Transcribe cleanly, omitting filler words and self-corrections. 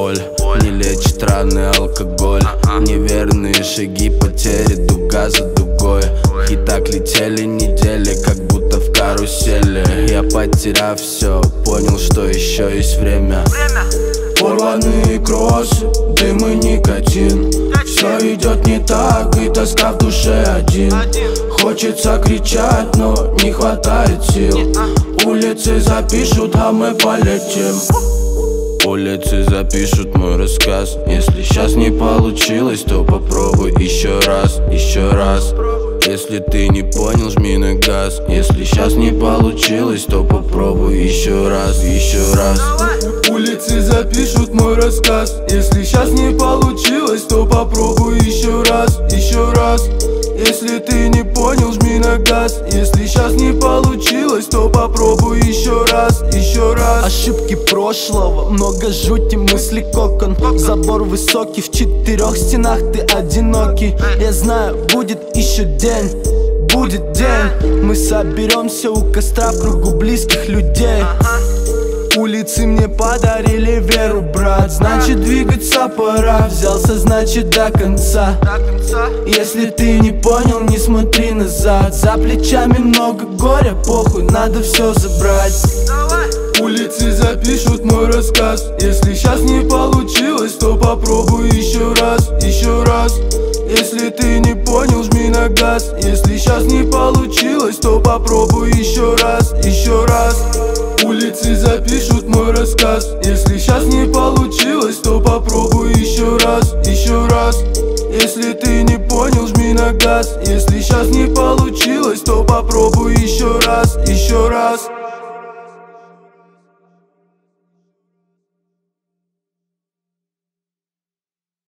боль, не лечит раны алкоголь. Неверные шаги, потери дуга за дугой. И так летели недели, как будто в карусели. Я, потеряв все, понял, что еще есть время. Порванные кроссы, дым и никотин. Все идет не так, и тоска в душе один. Хочется кричать, но не хватает сил. Улицы запишут, а мы полетим. Улицы запишут мой рассказ. Если сейчас не получилось, то попробуй еще раз, еще раз. Если ты не понял, жми на газ. Если сейчас не получилось, то попробуй еще раз, еще раз. Улицы запишут мой рассказ. Если сейчас не получилось, то попробуй еще раз, еще раз. Если ты не понял, жми на газ. Если сейчас не получилось, то попробуй еще раз, еще раз. Ошибки прошлого, много жути, мысли кокон. Забор высокий, в 4 стенах ты одинокий. Я знаю, будет еще день, будет день. Мы соберемся у костра в кругу близких людей. Улицы мне подарили веру, брат. Значит, двигаться пора. Взялся, значит, до конца. Если ты не понял, не смотри назад. За плечами много горя, похуй, надо все забрать. Улицы запишут мой рассказ. Если сейчас не получилось, то попробуй еще раз, еще раз. Если ты не понял, жми на газ. Если сейчас не получилось, то попробуй еще раз, еще раз. Улицы запишут мой рассказ. Если сейчас не получилось, то попробуй еще раз, еще раз. Если ты не понял, жми на газ. Если сейчас не получилось, то попробуй еще раз, еще раз.